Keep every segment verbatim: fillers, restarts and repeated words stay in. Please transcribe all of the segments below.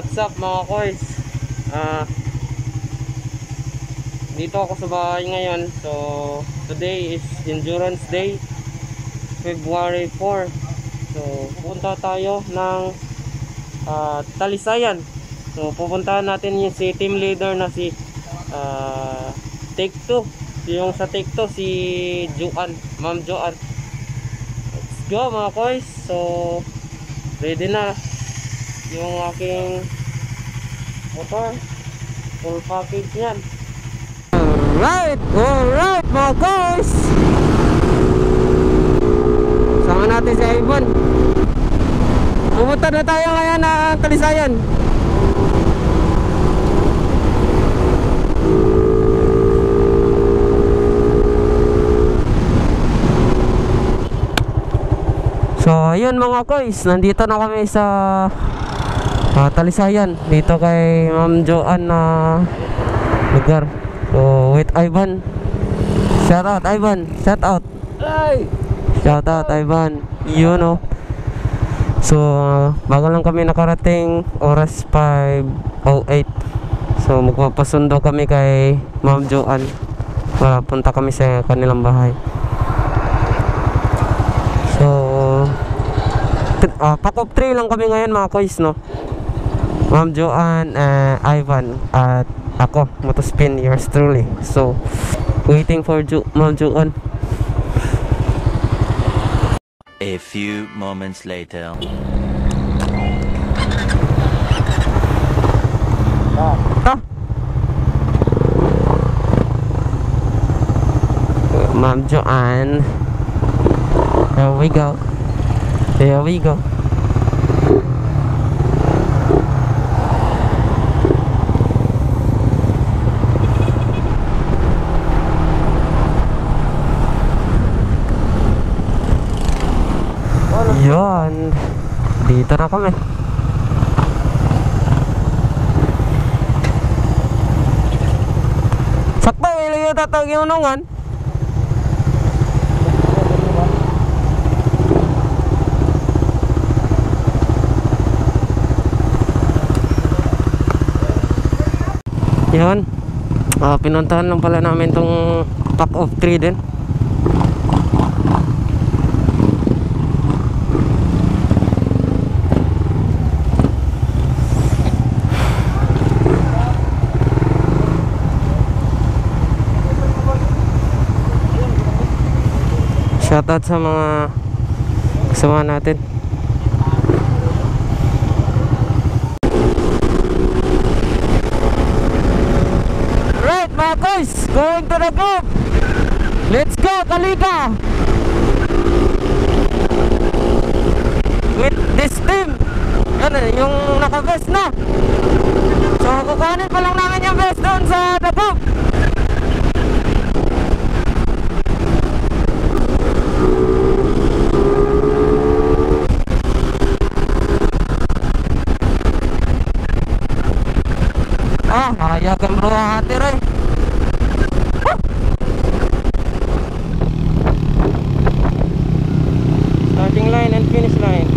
What's up mga koys? Ah, dito ako sa bahay ngayon. So, today is Endurance Day, February four. So, pupunta tayo ng uh, Talisayan. So, pupuntahan natin yung si team leader na si uh, Take two. Yung sa Take two, si Joan, Ma'am Joan. Let's go mga koys. So, ready na yung aking motor, full package yan. Alright, alright mga guys, sama natin si Ivan. Pumunta na tayo ngayon ng Talisayan. So ayun mga guys, nandito na kami sa Uh, Talisayan, dito kay Ma'am Joan na lugar. So with Ivan, shout out Ivan, shout out, hey! Shout out Ivan, you know. So uh, bago lang kami nakarating, oras five oh eight. So magpapasundo kami kay Ma'am Joan para punta kami sa kanilang bahay. So uh, pack of three lang kami ngayon mga koys, no? Ma'am Joan, uh, Ivan, at ako, Motospin, yours truly. So, waiting for jo Ma'am Joan. A few moments later. Ah. Ma'am Joan. Here we go. Here we go. Yun, dito na kami. Sakto, ilang yung tatawag yung unungan. Yun, uh, pinuntahan lang pala namin tong pack of three din. Shoutout sa mga kasama natin. Right mga guys, going to the group. Let's go Kalika with this team. Yan, yung naka-vest na. So kukuhanin pa lang namin yung vest doon sa the group. Ah, nakayagan bro ang ate rin. Starting line and finish line.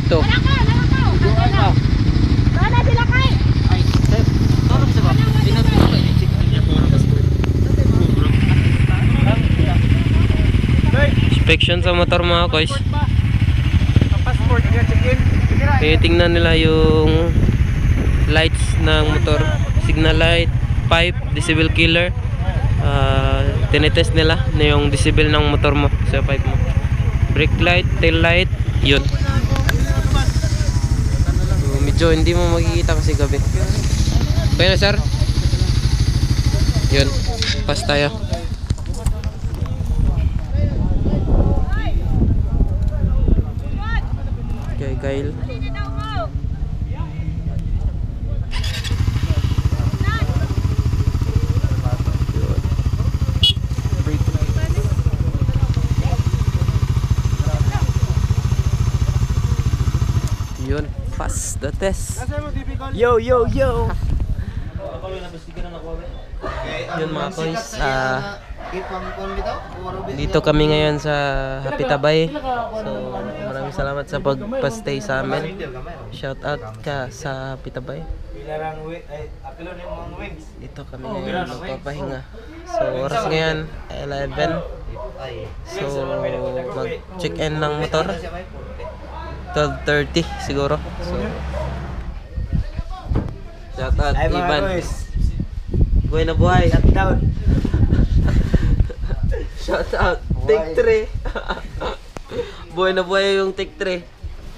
dito. Mana sila kay? Ay, sir. Tolong sa ba? Tinatulog ko i-check niya po ang passport. Inspection sa motor mga koys. Passport, check-in. Tinitingnan nila yung lights ng motor, signal light, pipe, decibel killer. Uh, tinitest nila na yung decibel ng motor mo sa pipe mo. Brake light, tail light, yun. So, medyo hindi mo makikita kasi gabi. Kaya na sir? Yun, pass tayo. Okay, Kyle. Yun, pass the test. Yo, yo, yo. Yun mga koys, ah, dito kami ngayon sa Happy Tabay. So maraming salamat sa pagpa-stay sa amin. Shout out ka sa Happy Tabay. Dito kami ngayon magpapahinga. So oras ngayon eleven. So mag-check in ng motor twelve thirty siguro. So shout out Ivan. Buhay na buhay. Shut down. Shout out Take three. Buhay na buhay yung Take three.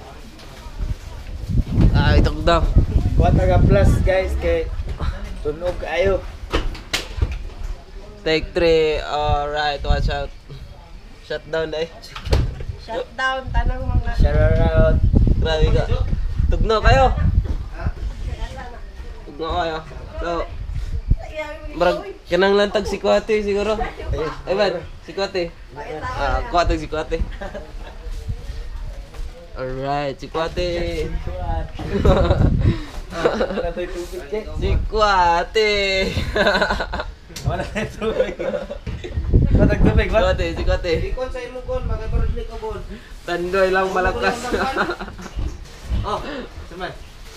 Ah, ito ko daw. Kuha taga plus guys kay tunog kayo. Take three. Alright, watch out. Shut down eh. Shut down tanang mga. Shout out. Grabe ka. Tugno kayo. Tugno kayo. So, marag kanang lantag si Kuwate siguro. Evan, si Kuwate. Ah, Kuwate si Kuwate. Alright, si Kuwate. Si Kuwate. Wala na tubig. Matag tubig ba? Kuwate, si Kuwate. Ikon sa imong kon, magkaroon ni kabon. Tandoy lang malakas. Oh, suman.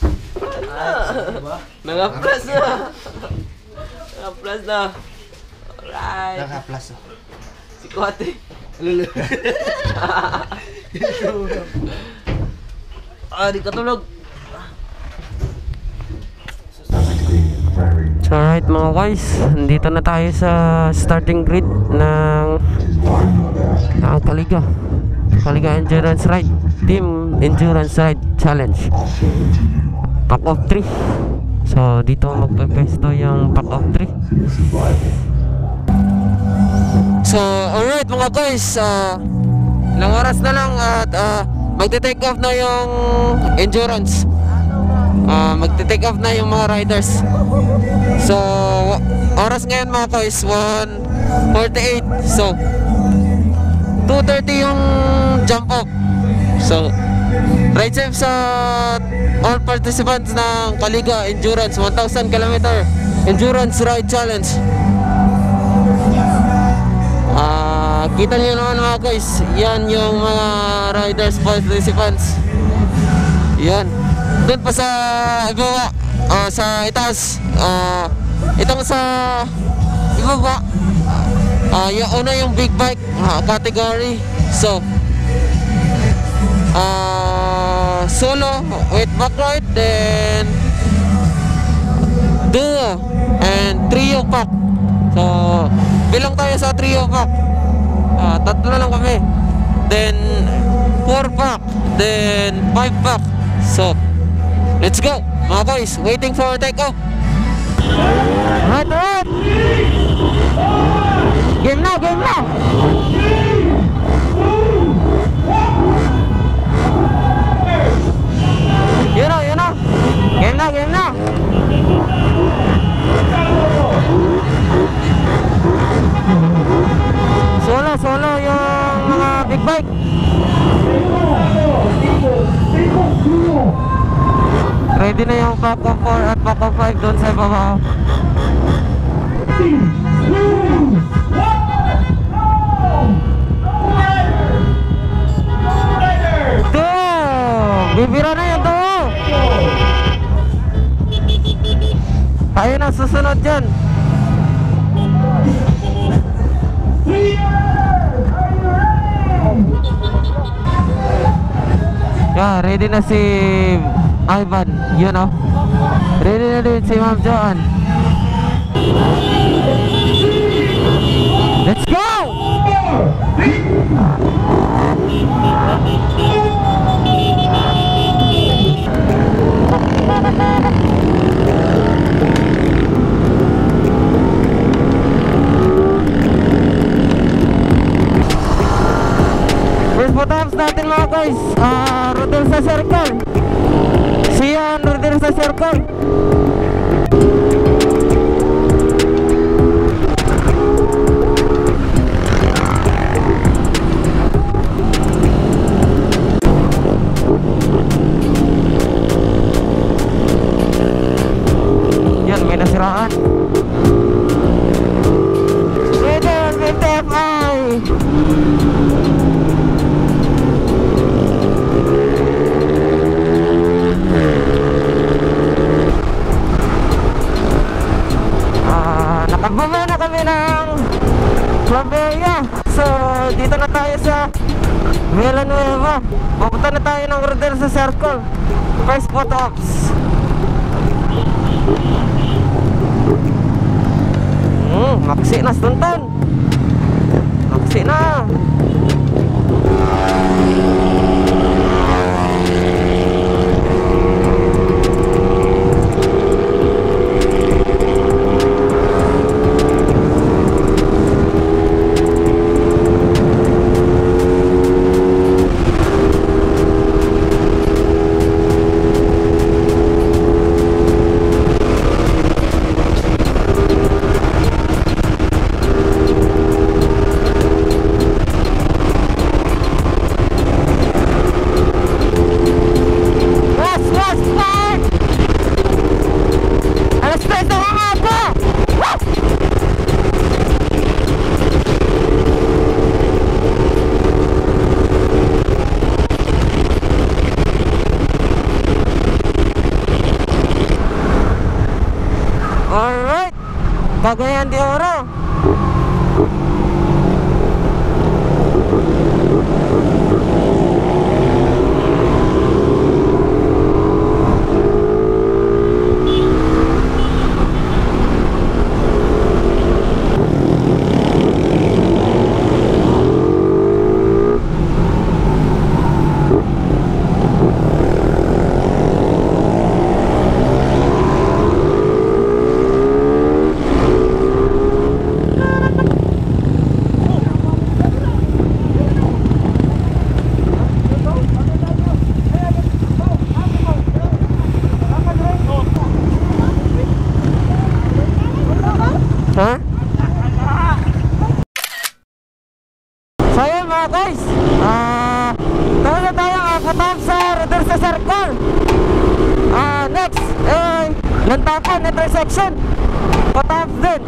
Naka-plus na. Naka-plus na. Alright. Naka-plus. Si Kuwate. Lulu. Ah, di katulog. So alright mga guys, nandito na tayo sa starting grid ng ng Kaliga Kaliga Endurance Ride Team Endurance Ride Challenge Pack of three. So dito magpepesto yung pack of three. So alright mga guys, uh, ilang oras na lang at uh, magte-take off na yung endurance. Uh, magte-take off na yung mga riders. So oras ngayon mga guys one forty-eight. So two thirty yung jump off. So ride safe sa all participants ng Kaliga Endurance one thousand kilometer Endurance Ride Challenge. Uh, kita niyo naman mga guys, yan yung mga riders participants. Yan. Doon pa sa ibaba, uh, sa itaas, uh, itong sa ibaba, uh, yung una yung big bike uh, category. So uh, solo with back ride, then duo and trio pack. So bilang tayo sa trio pack, uh, tatlo lang kami, then four pack, then five pack. So let's go mga boys, waiting for take off. Right, right. Game na, game na. Yun na, yun na. Game na, game na. Solo, solo yung mga big bike. Ready na yung pack of four at pack of five doon sa baba. Go! bibira na yan to. Tayo na susunod dyan. Yeah, ready na si Ivan, you know. Ready na din si Ma'am Joan. Let's go! First photographs natin mga guys, uh, Rodel sa circle. Siya ang Rodel sa circle. Yan, may nasiraan. Rodel, may T F I. Nagbaba na kami ng Claveria. So dito na tayo sa Villanueva. Pupunta na tayo ng Rodel sa circle. First photo ops. Hmm, maksi na stuntan. Maksi na. Alright, Cagayan de Oro. Ha? So yun mga guys, ah, tayo na tayo akatap sa Rodel sa circle. Ah, next, eh, Lantapan intersection. Patap din.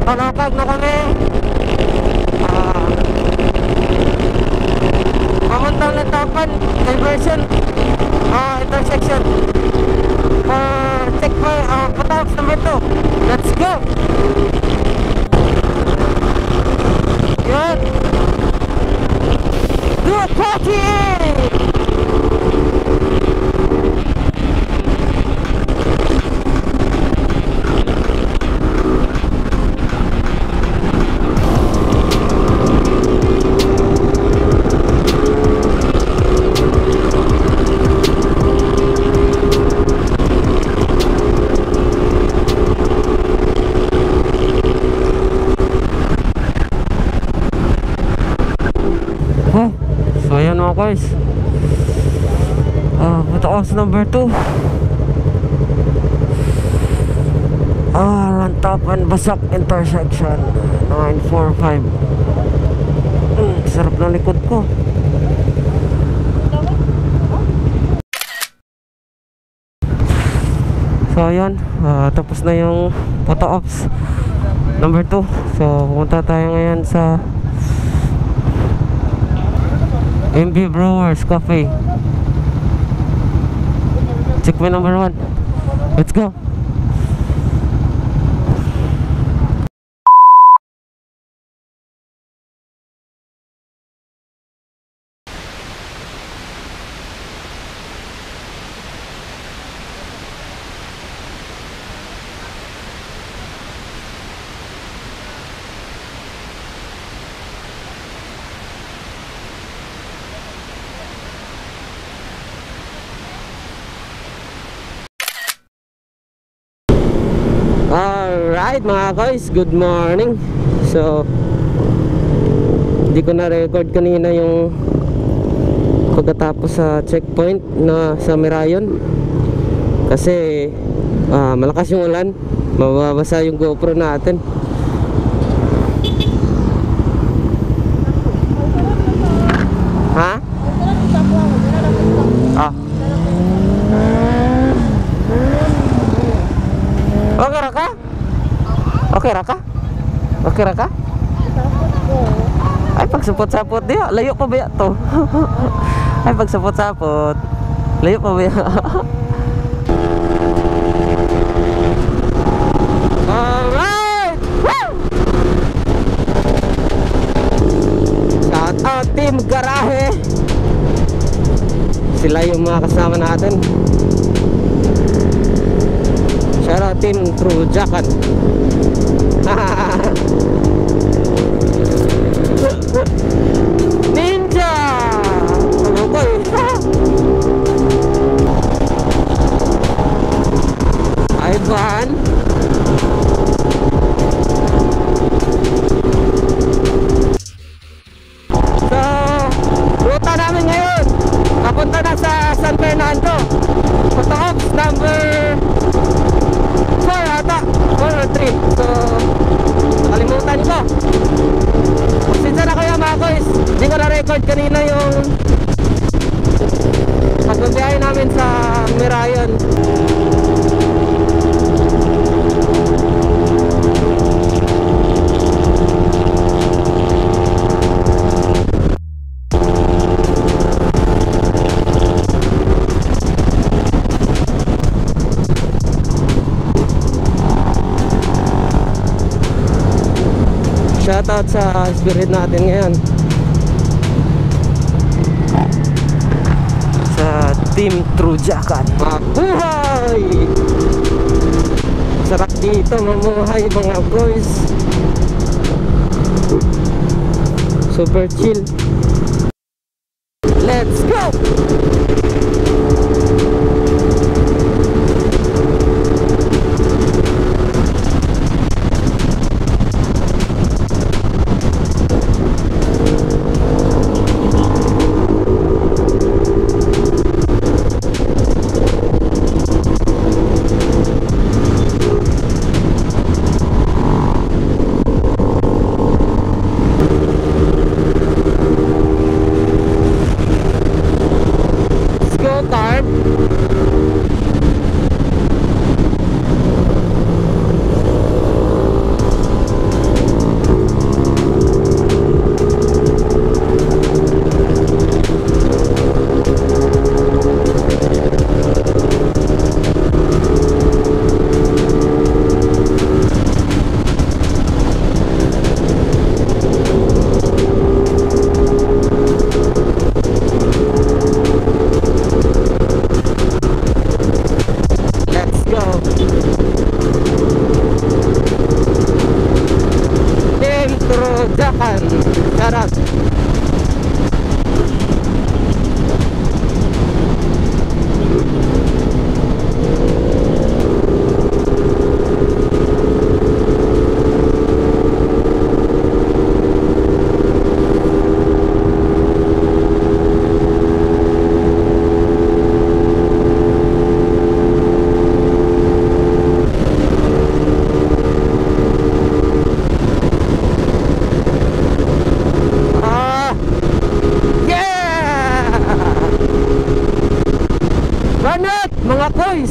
Palakag na kami. Ah, pamuntang Lantapan diversion, ah, intersection. Ah, checkpoint, ah, patawag number two. Let's go. Yan. Do a party. Oh, so ayan mga guys. Ah, patawag number two. Ah, Lantapan Basak intersection nine four five. Hmm, sarap ng likod ko. So ayan, ah, tapos na yung photo ops number two. So pumunta tayo ngayon sa M B Brewers Cafe. Checkpoint number one. Let's go. Alright mga guys, good morning. So hindi ko na record kanina yung pagkatapos sa checkpoint na sa Mirayon kasi ah, malakas yung ulan, mababasa yung GoPro natin. Ha? Ah. Okay ra ka? Okay ra ka? Okay ra ka? Ay pagsapot-sapot diya, layo pa ba to? Ay pagsapot-sapot, layo pa ba? Alright! Woo! Shout out Team Garahe. Sila yung mga kasama natin. Shout out Team Trujakan. Ninja! Ano ko eh? Ivan. So, ruta namin ngayon papunta na sa San Fernando. Photo-ops number four ata, four or three. So nakalimutan ko. Sinsa na kaya mga guys, hindi ko na-record kanina yung pagbabiyahe namin sa Mirayon. Shoutout sa spirit natin ngayon, sa Team Trujakan. Mabuhay! Sarap dito mamuhay mga boys. Super chill. Let's go! Bulacan. Shout out. Mga boys,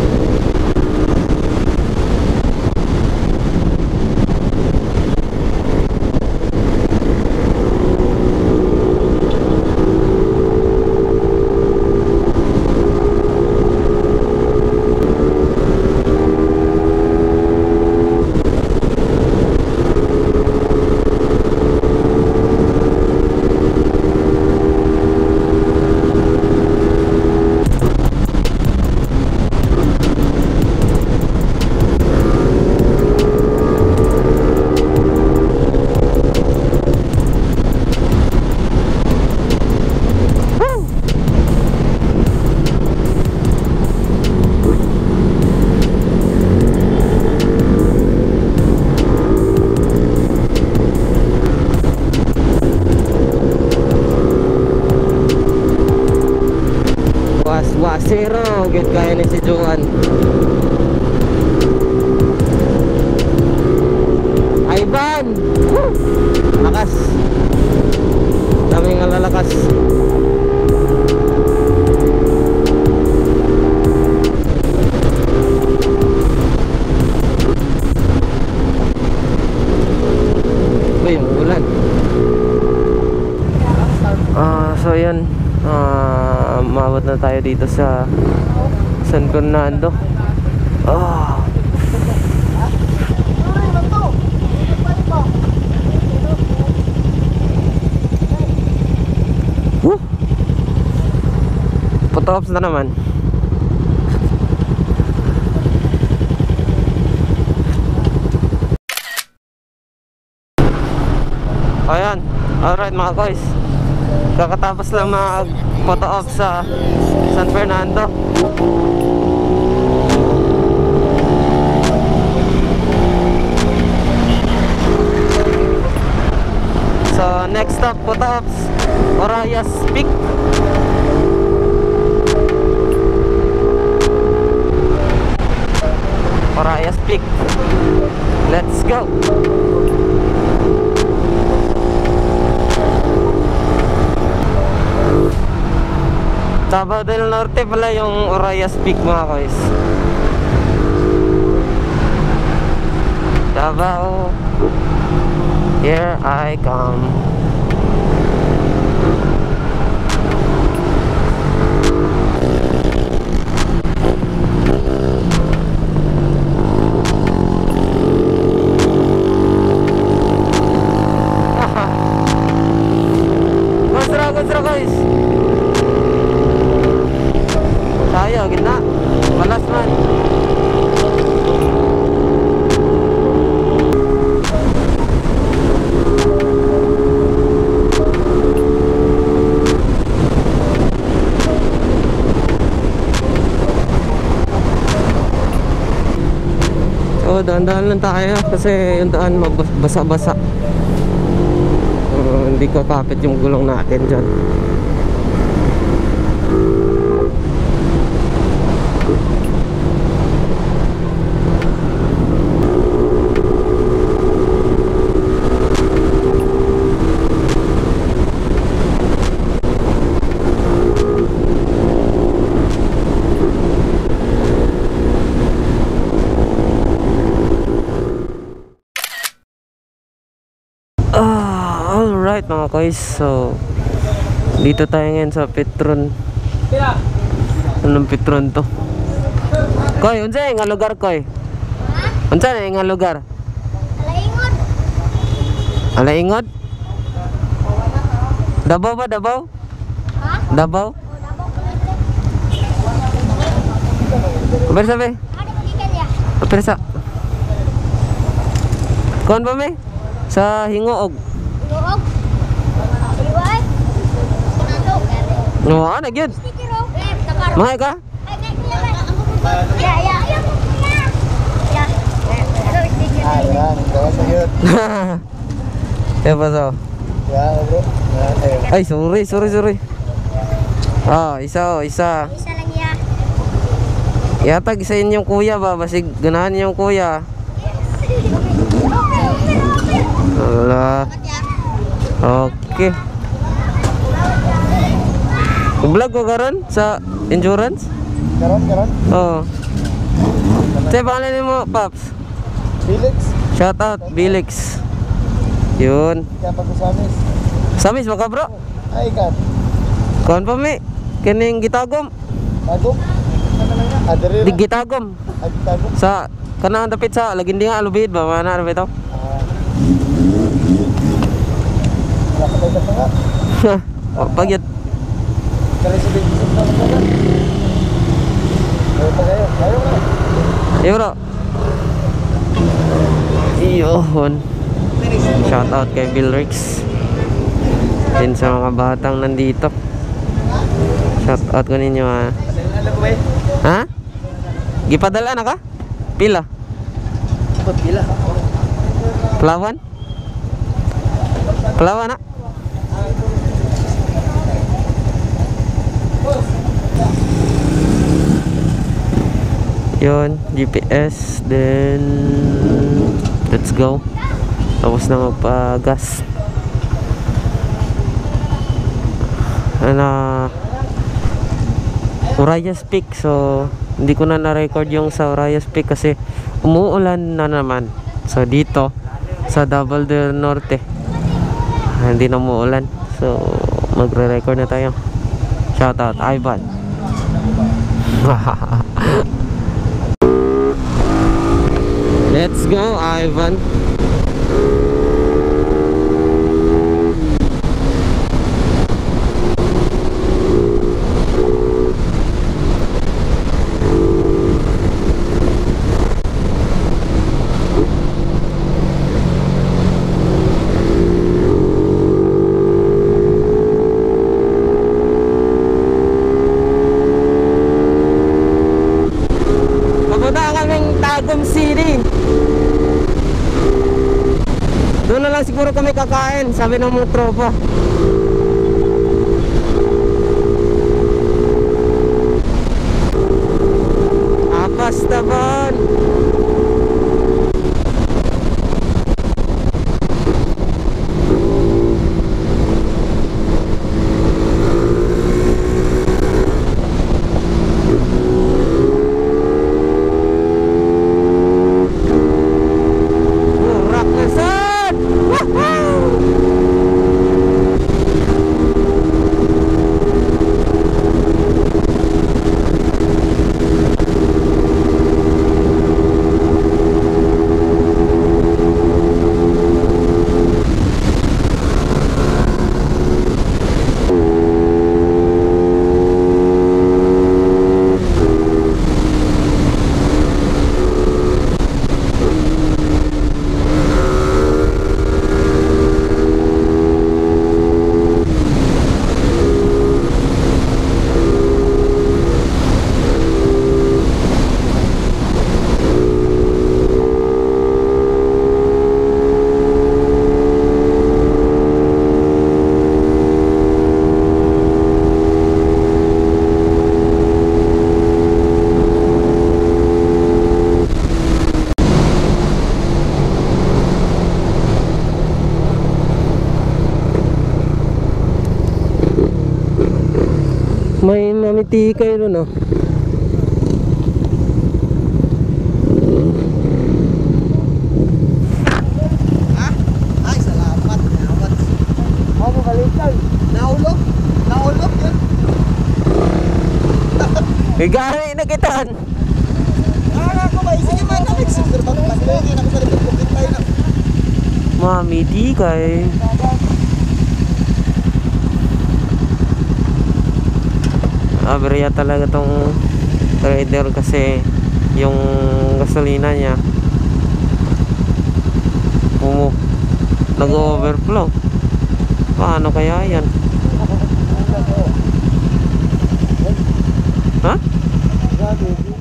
waswasero gid kaya ni si Juan. Ivan, woo! Lakas, daming nga lalakas. Uy, yung ulan. Ah, so yan. Ah, maabot na tayo dito sa San Fernando. Oh. Woo! Photops na naman. Ayan, alright mga guys, kakatapos lang mag photo off sa San Fernando. So next stop, photo off Orayas Peak. Orayas Peak. Let's go. Davao del Norte pala yung Orayas Peak mga guys. Davao, here I come. Gosra, gosra guys. Tayo, gina. Malas man. So, dahan-dahan lang tayo kasi yung daan magbasa-basa. Uh, hindi ko kapit yung gulong natin dyan. Ah, alright mga guys, so dito tayo ngayon sa Petron. Anong Petron to? Koy, unsa nga lugar koy? Unsa nga lugar? Alaingod. Alaingod? Davao ba, Davao? Ha? Davao? O, Davao Cavite. Kabar sabi? Ano mo gikan ya? Persa. Kon ba me? Sa Hingoog. No, ano gyud? Sticker oh. Eh, takaro. Mga ka? Ay, kay kuya ba? Ya, ya. Ya. Ito sticker. Ah, yan. Gawa sa yun. Eh pa so. Yan, bro. Yan, eh. Ay, sorry, sorry, sorry. Ah, isa, oh, isa. Isa lang ya. Yatag isa yun yung kuya ba? Basig ganahan yung kuya. Wala. Okay. Vlog ko karon sa endurance? Karon, karon. Oo. Sa pangalan mo, Paps? Felix. Shout out, Bilix. Yun. Kaya pa ko sa amis. Samis ba ka, bro? Ay, kat. Kuhan pa mi. Kining gitagom. Tagom. Adere. Di gitagom. Ay, tagom. Sa kanang dapit sa lagindi nga alubid ba? Mana ano ba ito? Ah. Nakatay ka pa nga. O, pagyat. Kali sa bigisip na lang ka. Ayaw pa kayo. Ayaw na. Yo, bro. Iyon. Shout out kay Bill Ricks. Din sa mga batang nandito. Shout out ko ninyo ha. Padala ko ba eh? Ha? Gipadala na ka? Pila? Ba't pila? Palawan? Palawan na? Yun, G P S. Then let's go. Tapos na magpa-gas. Ano, Urayas Peak. So hindi ko na na-record yung sa Urayas Peak kasi umuulan na naman. So dito sa Davao del Norte hindi na umuulan. So magre-record na tayo. Shout out Ivan. Let's go, Ivan. Papunta kaming Tagum City. Doon na lang siguro kami kakain, sabi ng mga tropa. Apas taban. Urak na sad. Woohoo! May mamitikay doon, oh. Ay, salamat. Salamat. Ano balikan? Naulog. Naulog yun. May gari na kitan. Ah, ako ba? Sige man. Nag-sixer ba? Pag-login ako sa likod ko. Kitay na. Mamitikay. Aberya talaga tong trader kasi yung gasolina niya pumu nag-overflow. Paano kaya yan? Tubig.